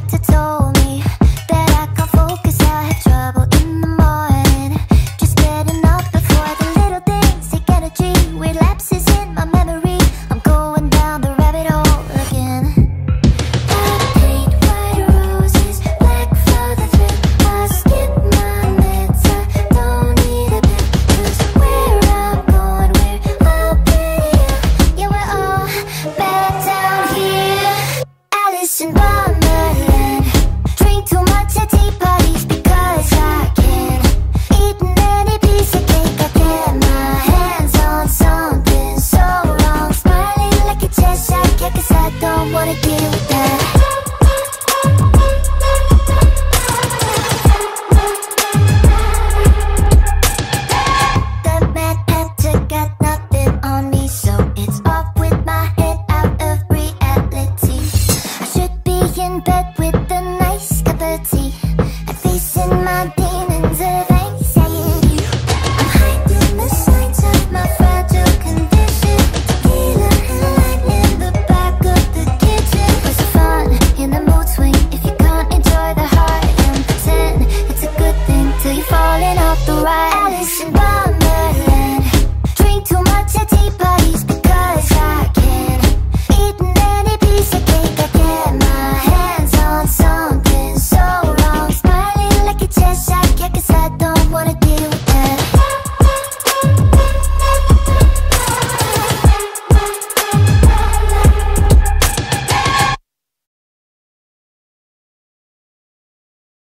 doctor told me that I can't focus, I have trouble in the morning. Just getting up before the little things take energy. Weird lapses in my memory, I'm going down the rabbit hole again. I paint white roses, black for the thrill. I skip my meds, I don't need a pill. 'Cause where I'm going, we're all pretty ill. Yeah, we're all bad down here. Alice in Bummerland. Drink too much at tea parties because I can. Eating any piece of cake I get my hands on. Something so wrong, smiling like a Cheshire cat 'cause I don't wanna deal with that. The Mad Hatter got nothing on me, so it's off with my head out of reality. I should be in bed with a nice cup of tea and facing my demons of anxiety. I'm hiding the signs of my fragile condition. Tequila and lime in the back of the kitchen. What's the fun in the mood swing if you can't enjoy the heart and pretend it's a good thing till you're falling off the ride? Alice in Bummerland.